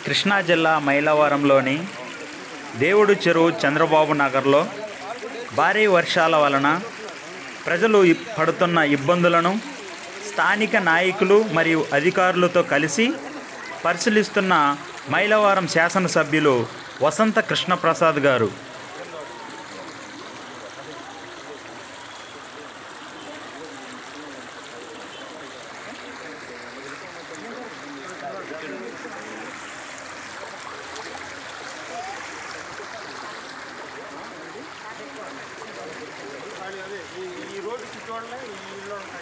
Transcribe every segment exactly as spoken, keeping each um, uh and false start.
కృష్ణా జిల్లా మైలవరంలోని దేవుడు చెరువు చంద్రబాబు నగర్లో భారీ వర్షాల వలన ప్రజలు పడుతున్న ఇబ్బందులను స్థానిక నాయకులు మరియు అధికారులతో కలిసి పరిశీలిస్తున్న మైలవరం శాసనసభ్యులు వసంత కృష్ణప్రసాద్ గారు ఈ రోడ్డు చుట్టూనే ఈ ఇల్లు ఉంటాయి.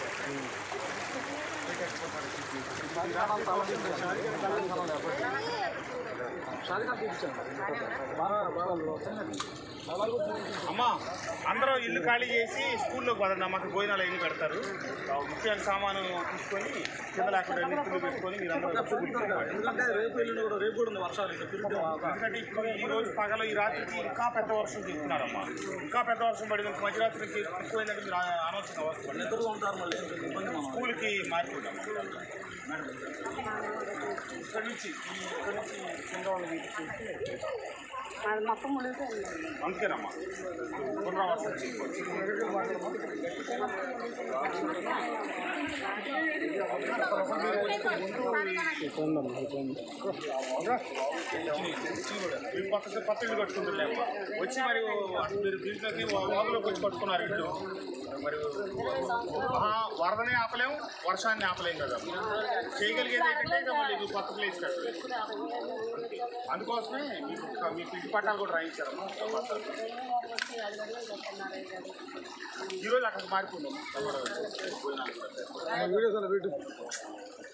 అమ్మా అందరూ ఇల్లు ఖాళీ చేసి స్కూల్లోకి పదండి. మాకు భోజనాలు ఏమి పెడతారు. ముఖ్యమైన సామాను తీసుకొని కింద లేకుండా నిప్పులు పెట్టుకొని మీరు అందరూ ఎందుకంటే రేపు ఇల్లు కూడా రేపు కూడా ఉంది వర్షాలు. ఎందుకంటే ఇప్పుడు ఈ రోజు పగల ఈ రాత్రికి ఇంకా పెద్ద వర్షం చెప్తున్నారమ్మా. ఇంకా పెద్ద వర్షం పడి మధ్యరాత్రికి ఎక్కువైందంటే మీరు అనవసరంగా వస్తారు. నిద్రలో ఉంటారు. మళ్ళీ స్కూల్కి మారిపోతాం. ఇక్కడ నుంచి ఇక్కడ నుంచి కింద వాళ్ళని మొత్తం మునిగిపోయింది. అందుకేనమ్మా పునరావాసం కొత్త కొత్త ఇల్లు కట్టుకుంటున్నామ్మా. వచ్చి మరి మీరు దీంట్లోకి వాగులోకి వచ్చి కట్టుకున్నారు ఇల్లు. మరి వరదనే ఆపలేము, వర్షాన్ని ఆపలేము కదా. చేయగలిగేది ఏంటంటే ఇక మళ్ళీ ఇది కొత్త ప్లేస్ కట్టలేదు. అందుకోసమే మీకు మీకు ఇంటి పట్టాలు కూడా రాయించారమ్మా. ఈరోజు అక్కడికి మారిపోయింది.